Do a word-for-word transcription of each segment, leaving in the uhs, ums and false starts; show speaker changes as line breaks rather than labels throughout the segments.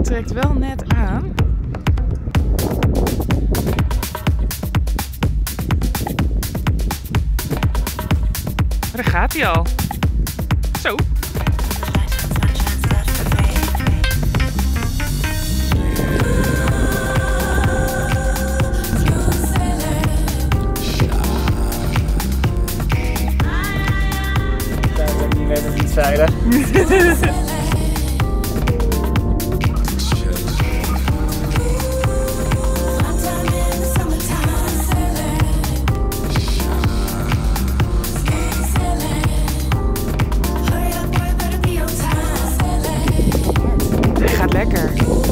wind trekt wel net aan. Maar daar gaat hij al. Zo.
Niet veilig.
Hij gaat lekker.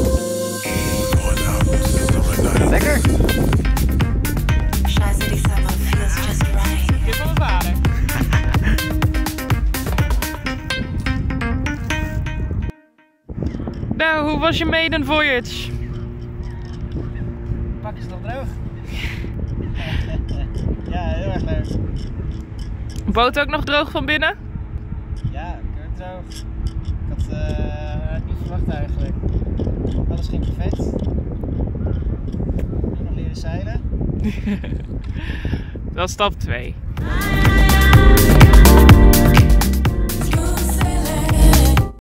Gaat lekker.
Dit van mijn vader. Nou, hoe was je maiden voyage?
Pak is nog droog. Ja, heel erg leuk.
Boot ook nog droog van binnen?
Ja, keurig droog. Ik had uh, het niet verwacht eigenlijk. Alles ging perfect. Nu nog leren zeilen.
Dat is stap twee.